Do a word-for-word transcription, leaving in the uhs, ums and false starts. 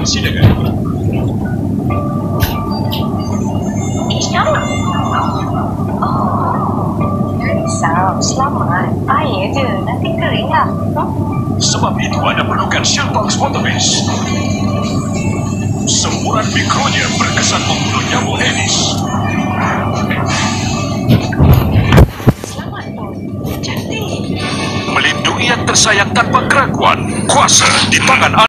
persidangan. Selamat. Oh, risau. Selamat. Air je. Nanti kering lah. Hmm? Sebab itu anda perlukan Shellbox Waterbase. Semburan mikronya berkesan membunuh nyamuk Aedes. Selamat pun. Cantik. Melindungi yang tersayang tanpa keraguan. Kuasa di tangan anda.